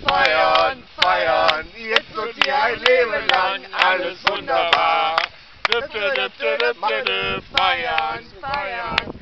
feiern, feiern, jetzt und hier ein Leben lang, alles wunderbar. Feiern, feiern.